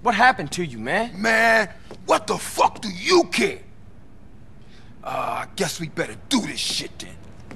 What happened to you, man? Man, what the fuck do you care? I guess we better do this shit then.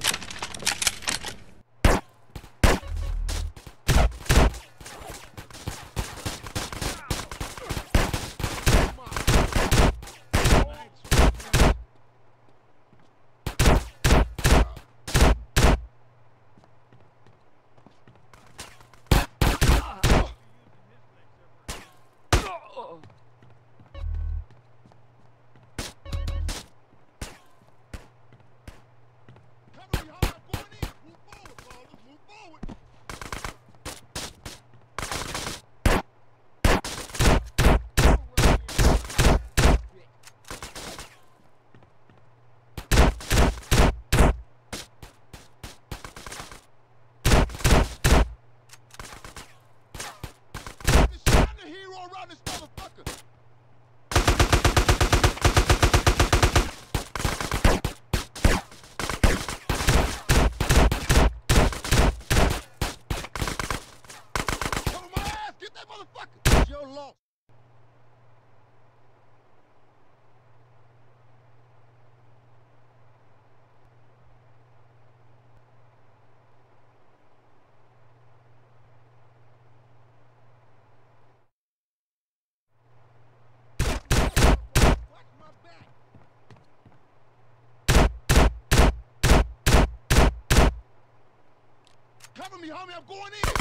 Cover me, homie, I'm going in!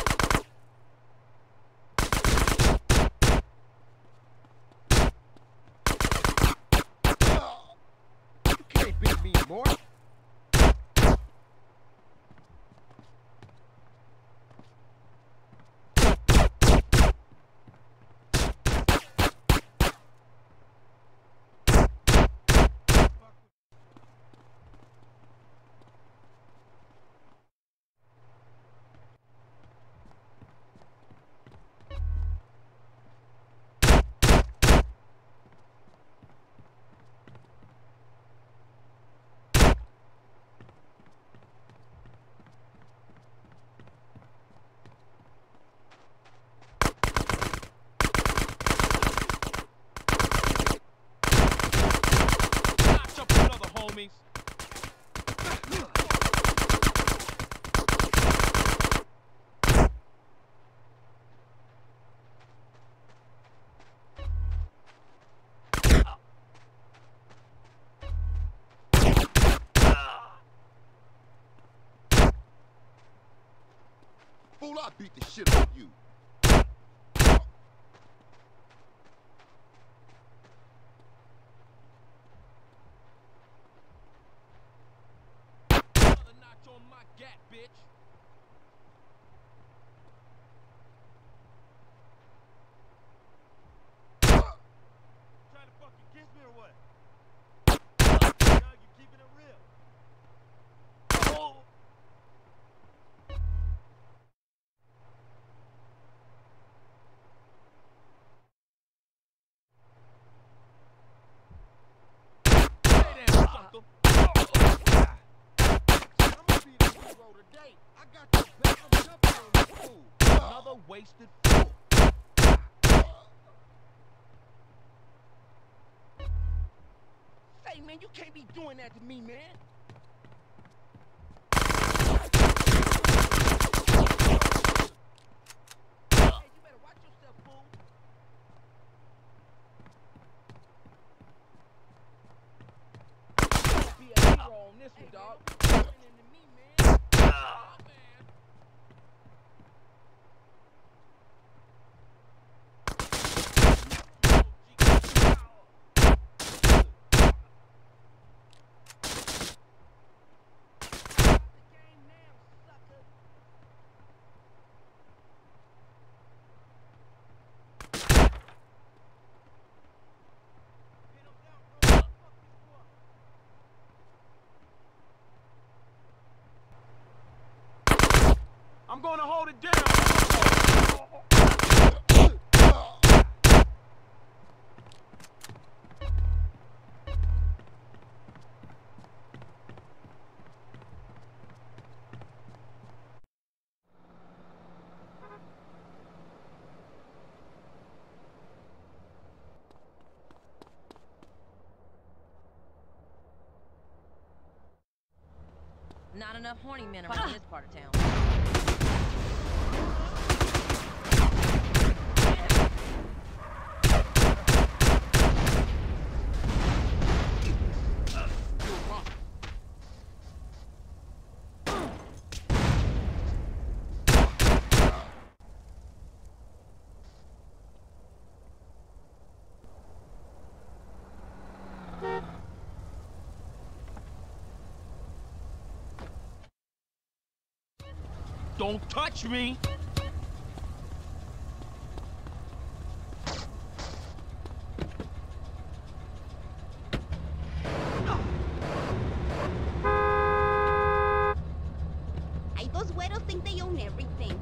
You can't beat me, boy. Fool, I beat the shit out of you. Another notch on my gat, bitch. Trying to fucking kiss me or what? Now you keeping it real. Oh. Today. I got your back, I'm jumping on this fool. Another wasted fool. Hey, man, you can't be doing that to me, man. Hey, you better watch yourself, fool. Don't be a hero on this one, dog. I'm gonna hold it down. Not enough horny men around this part of town. Don't touch me! Ay, those güeros think they own everything.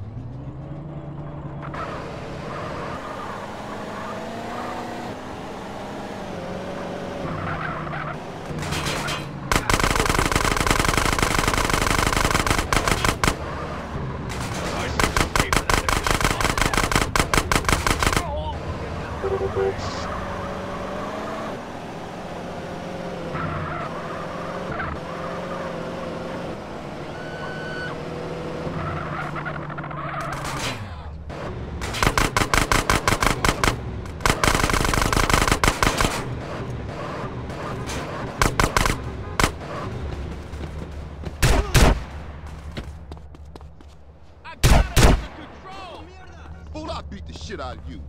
Fool, I beat the shit out of you.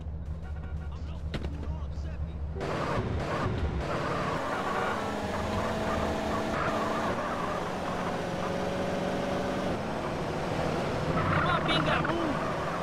Come on, Binga, move!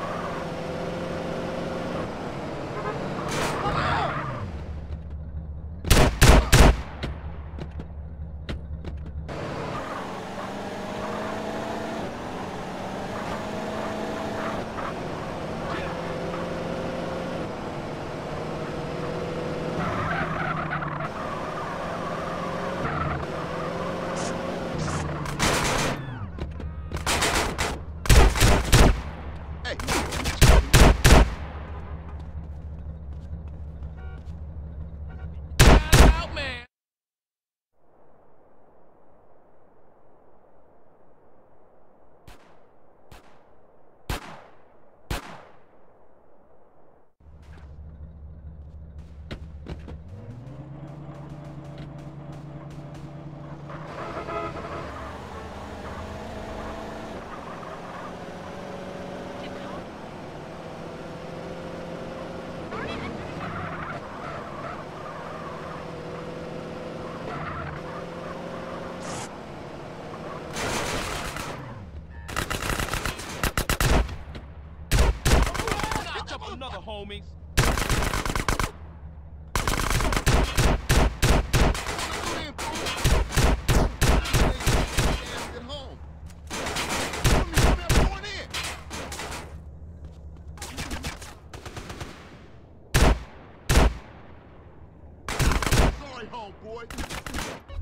Another homies. Get home. Sorry, homeboy.